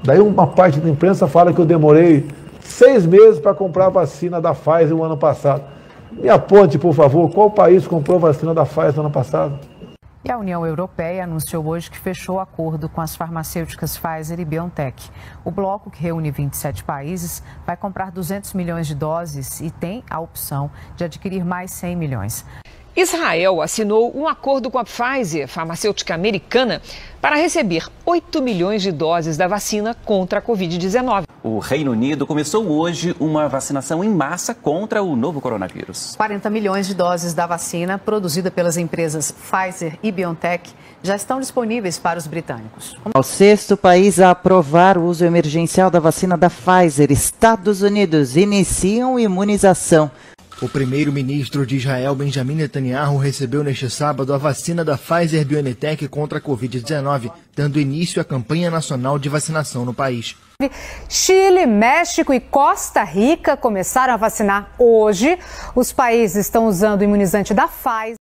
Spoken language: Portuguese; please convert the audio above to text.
Daí uma parte da imprensa fala que eu demorei 6 meses para comprar a vacina da Pfizer no ano passado. Me aponte, por favor, qual país comprou a vacina da Pfizer no ano passado? E a União Europeia anunciou hoje que fechou acordo com as farmacêuticas Pfizer e BioNTech. O bloco, que reúne 27 países, vai comprar 200 milhões de doses e tem a opção de adquirir mais 100 milhões. Israel assinou um acordo com a Pfizer, farmacêutica americana, para receber 8 milhões de doses da vacina contra a Covid-19. O Reino Unido começou hoje uma vacinação em massa contra o novo coronavírus. 40 milhões de doses da vacina, produzida pelas empresas Pfizer e BioNTech, já estão disponíveis para os britânicos. O 6º país a aprovar o uso emergencial da vacina da Pfizer, Estados Unidos, iniciam imunização. O primeiro-ministro de Israel, Benjamin Netanyahu, recebeu neste sábado a vacina da Pfizer-BioNTech contra a Covid-19, dando início à campanha nacional de vacinação no país. Chile, México e Costa Rica começaram a vacinar hoje. Os países estão usando o imunizante da Pfizer.